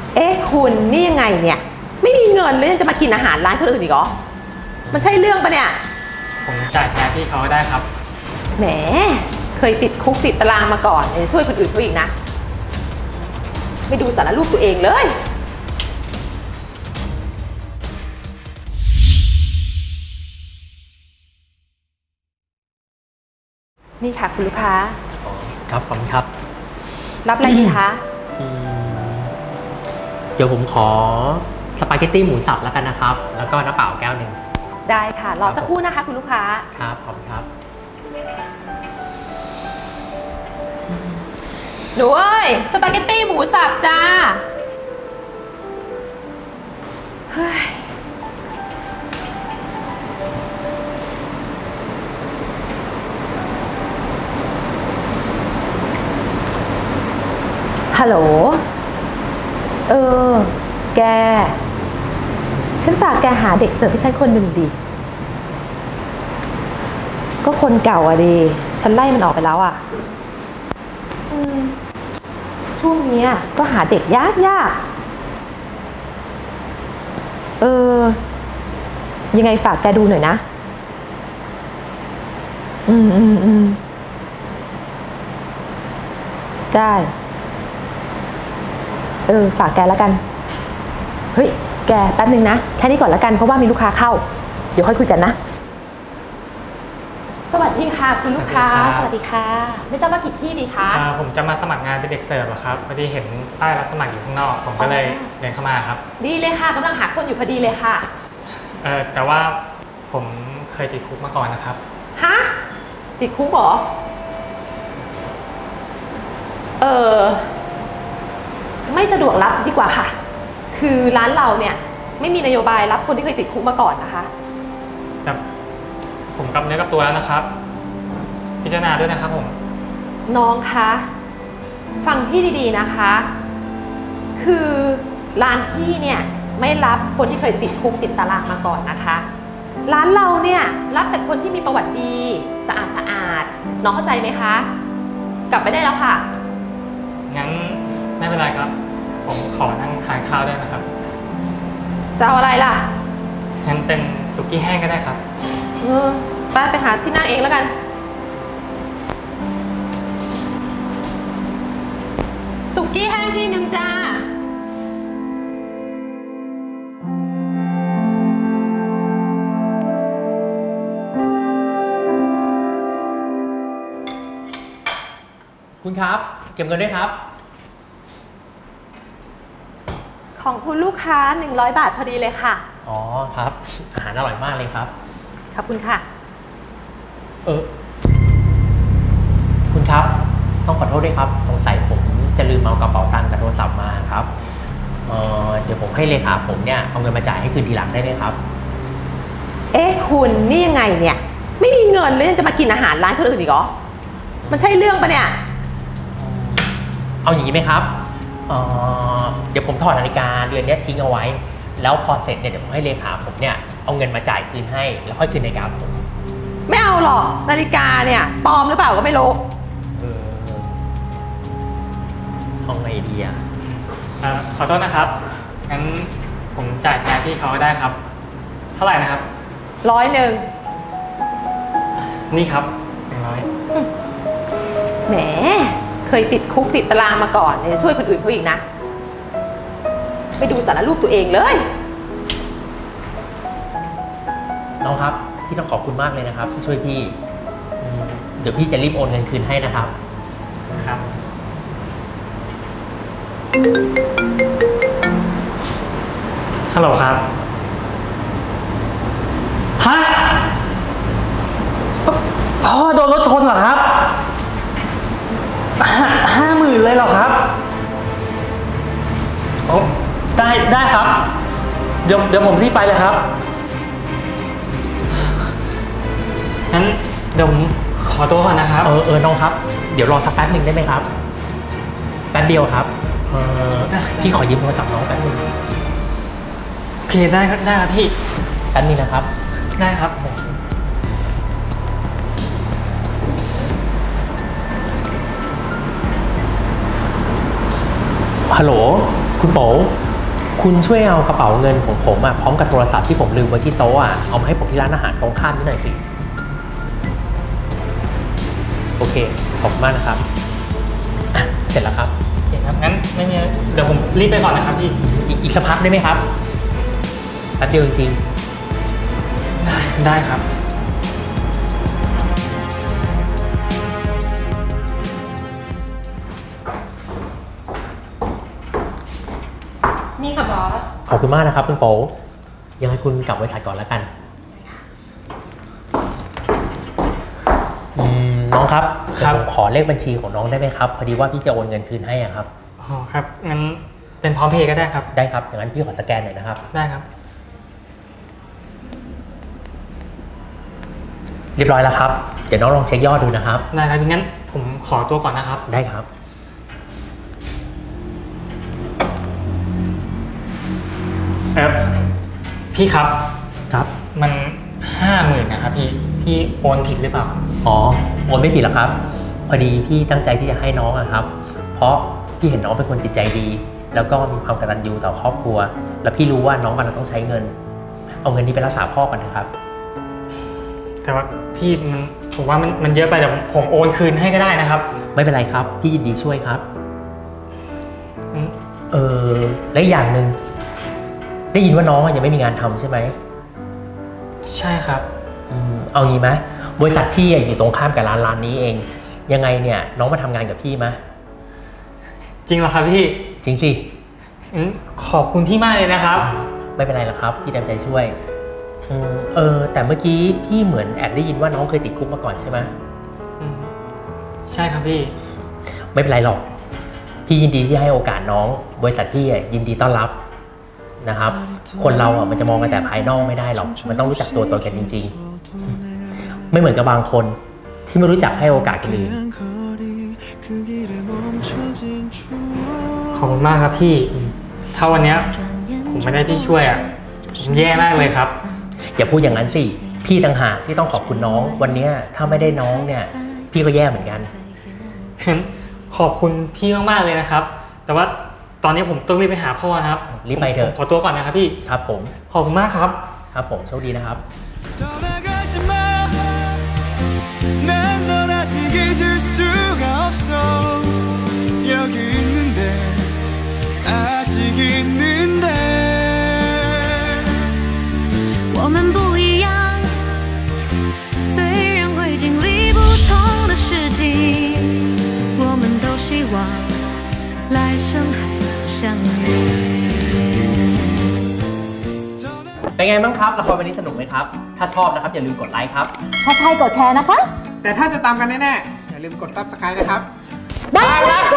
คุณนี่ยังไงเนี่ยไม่มีเงินแล้วยังจะมากินอาหารร้านคนอื่นอีกเหรอมันใช่เรื่องปะเนี่ยผมจ่ายแทนพี่เขาได้ครับแหมเคยติดคุกติดตารางมาก่อนจะช่วยคนอื่นเขาอีกนะไม่ดูสารรูปตัวเองเลยนี่ค่ะคุณลูกค้าครับผมครับรับอะไรดีคะเดี๋ยวผมขอสปาเกตตี้หมูสับแล้วกันนะครับแล้วก็น้ำเปล่าแก้วหนึ่งได้ค่ะรอสักครู่นะคะคุณลูกค้าครับผมครับหนูเอ้ยสปาเกตตี้หมูสับจ้าเฮ้ยฮัลโหลแกฉันฝากแกหาเด็กเสิร์ฟให้ฉันคนหนึ่งดิก็คนเก่าอะดิฉันไล่มันออกไปแล้วอะช่วงนี้ก็หาเด็กยากยังไงฝากแกดูหน่อยนะได้ฝากแกแล้วกันเฮ้ยแกแป๊บนึงนะแค่นี้ก่อนแล้วกันเพราะว่ามีลูกค้าเข้าเดี๋ยวค่อยคุยกันนะสวัสดีค่ะคุณลูกค้าสวัสดีค่ะไม่ทราบว่ากี่ที่ดีคะผมจะมาสมัครงานเป็นเด็กเสิร์ฟครับพอดีเห็นป้ายรับสมัครอยู่ข้างนอกผมก็เลยเดินเข้ามาครับดีเลยค่ะกำลังหาคนอยู่พอดีเลยค่ะแต่ว่าผมเคยติดคุกมาก่อนนะครับฮะติดคุกเหรอไม่สะดวกรับดีกว่าค่ะคือร้านเราเนี่ยไม่มีนโยบายรับคนที่เคยติดคุกมาก่อนนะคะแต่ผมกลับเนื้อกลับตัวแล้วนะครับพิจารณาด้วยนะครับผมน้องคะฟังพี่ดีๆนะคะคือร้านพี่เนี่ยไม่รับคนที่เคยติดคุกติดตารางมาก่อนนะคะร้านเราเนี่ยรับแต่คนที่มีประวัติดีสะอาดน้องเข้าใจไหมคะกลับไปได้แล้วค่ะงั้นไม่เป็นไรครับผมขอนั่งทานข้าวได้นะครับจะเอาอะไรล่ะงั้นเป็นสุกี้แห้งก็ได้ครับไปหาที่นั่งเองแล้วกันสุกี้แห้งที่หนึ่งจ้าคุณครับเก็บเงินด้วยครับของคุณลูกค้า100 บาทพอดีเลยค่ะอ๋อครับอาหารอร่อยมากเลยครับขอบคุณค่ะคุณครับต้องขอโทษด้วยครับสงสัยผมจะลืมเอากระเป๋าตังค์กับโทรศัพท์มาครับเดี๋ยวผมให้เลขาผมเนี่ยเอาเงินมาจ่ายให้คืนทีหลังได้ไหมครับคุณนี่ยังไงเนี่ยไม่มีเงินแล้วยังจะมากินอาหารร้านคนอื่นอีกเหรอมันใช่เรื่องปะเนี่ยเอาอย่างนี้ไหมครับเดี๋ยวผมถอดนาฬิกาเรือนนี้ทิ้งเอาไว้แล้วพอเสร็จเนี่ยเดี๋ยวผมให้เลขาผมเนี่ยเอาเงินมาจ่ายคืนให้แล้วค่อยคืนนาฬิกาผมไม่เอาหรอกนาฬิกาเนี่ยปลอมหรือเปล่าก็ไม่รู้เอาไงดีขอโทษนะครับงั้นผมจ่ายแทนพี่เขาได้ครับเท่าไหร่นะครับ 100 นี่ครับ100 แหมเคยติดคุกติดตารางมาก่อนจะช่วยคนอื่นเขาอีกนะไม่ดูสารรูปตัวเองเลยน้องครับพี่ต้องขอบคุณมากเลยนะครับที่ช่วยพี่เดี๋ยวพี่จะรีบโอนเงินคืนให้นะครับครับฮัลโหลครับฮะพ่อโดนรถชนเหรอครับ50,000เลยเหรอครับโอ้ได้ครับเดี๋ยวผมรีบไปเลยครับงั้นเดี๋ยวผมขอตัวก่อนนะครับน้องครับเดี๋ยวรอสักแป๊บหนึ่งได้ไหมครับแป๊บเดียวครับพี่ขอยืมโทรศัพท์น้องแป๊บนึงโอเคได้ครับพี่แป๊บนึงนะครับได้ครับฮัลโหลคุณโป๋คุณช่วยเอากระเป๋าเงินของผมพร้อมกับโทรศัพท์ที่ผมลืมไว้ที่โต๊ะเอามาให้ผมที่ร้านอาหารตรงข้ามนี่หน่อยสิโอเคขอบคุณมากนะครับเสร็จแล้วครับโอเคครับงั้นไม่มีเดี๋ยวผมรีบไปก่อนนะครับพี่อีกสักพักได้ไหมครับแป๊บเดียวจริงๆได้ครับนี่ค่ะบอสขอบคุณมากนะครับคุณโป๋ยังไงคุณกลับบริษัทก่อนแล้วกันน้องครับผมขอเลขบัญชีของน้องได้ไหมครับพอดีว่าพี่จะโอนเงินคืนให้ครับอ๋อครับงั้นเป็นพร้อมเพย์ก็ได้ครับได้ครับอย่างนั้นพี่ขอสแกนหน่อยนะครับได้ครับเรียบร้อยแล้วครับเดี๋ยวน้องลองเช็คยอดดูนะครับได้ครับงั้นผมขอตัวก่อนนะครับได้ครับพี่ครับครับมัน50,000นะครับพี่โอนผิดหรือเปล่าอ๋อโอนไม่ผิดหรอกครับพอดีพี่ตั้งใจที่จะให้น้องครับเพราะพี่เห็นน้องเป็นคนจิตใจดีแล้วก็มีความกตัญญูต่อครอบครัวแล้วพี่รู้ว่าน้องมันต้องใช้เงินเอาเงินนี้ไปรักษาพ่อกันเถอะครับแต่ว่าพี่ผมว่ามันเยอะไปแต่ผมโอนคืนให้ก็ได้นะครับไม่เป็นไรครับพี่ยินดีช่วยครับและอีกอย่างหนึ่งได้ยินว่าน้องยังไม่มีงานทำใช่ไหมใช่ครับเอางี้ไหมบริษัทพี่อยู่ตรงข้ามกับร้านนี้เองยังไงเนี่ยน้องมาทำงานกับพี่ไหมจริงเหรอครับพี่จริงสิขอบคุณพี่มากเลยนะครับไม่เป็นไรหรอกครับพี่เต็มใจช่วยแต่เมื่อกี้พี่เหมือนแอบได้ยินว่าน้องเคยติดคุกมาก่อนใช่ไหมใช่ครับพี่ไม่เป็นไรหรอกพี่ยินดีที่ให้โอกาสน้องบริษัทพี่ยินดีต้อนรับนะครับคนเรามันจะมองกันแต่ภายนอกไม่ได้หรอกมันต้องรู้จักตัวตนกันจริงๆไม่เหมือนกับบางคนที่ไม่รู้จักให้โอกาสคนอื่นขอบคุณมากครับพี่ถ้าวันนี้ผมไม่ได้พี่ช่วยผมแย่มากเลยครับอย่าพูดอย่างนั้นสิพี่ต่างหากที่ต้องขอบคุณน้องวันนี้ถ้าไม่ได้น้องเนี่ยพี่ก็แย่เหมือนกันขอบคุณพี่มากๆเลยนะครับแต่ว่าตอนนี้ผมต้องรีบไปหาพ่อครับรีบไปเถอะขอตัวก่อนนะครับพี่ครับผมขอบคุณมากครับครับผมโชคดีนะครับ我们不一样，虽然会经历不同的事情，我们都希望来生还能相遇。 เป็นไงบ้างครับละครวันนี้สนุกไหมครับถ้าชอบนะครับอย่าลืมกดไลค์ครับถ้าใช่กดแชร์นะคะแต่ถ้าจะตามกันแน่ๆอย่าลืมกด Subscribe นะครับบางรัก